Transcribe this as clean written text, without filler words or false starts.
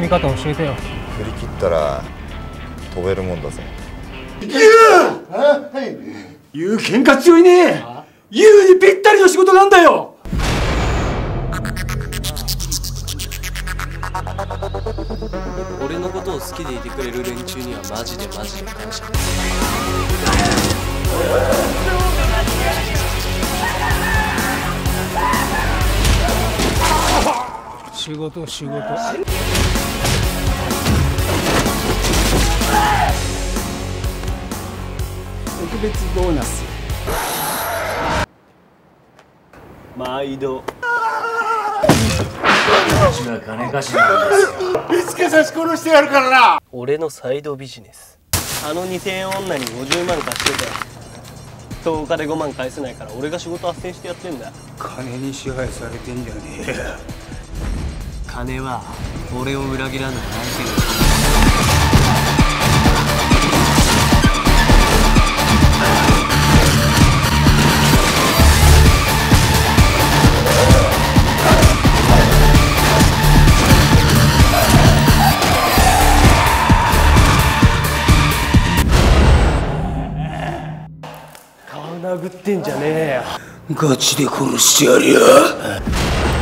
み方教えてよ。 振り切ったら飛べるもんだぜ。 ユウ喧嘩強いね。ユウにぴったりの仕事なんだよ。 俺のことを好きでいてくれる連中にはマジで感謝。 仕事。 特別ボーナス。 毎度。 うちは金貸しなんですよ。 いつか刺し殺してやるからな。 俺のサイドビジネス。あの2000円女に50万貸してて10日で5万返せないから俺が仕事斡旋してやってんだ。 金に支配されてんじゃねえや。 金は俺を裏切らない相手が。顔殴ってんじゃねえよ。 ガチで殺してやるよ。